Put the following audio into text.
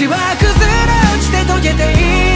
は崩れ落ちて溶けてい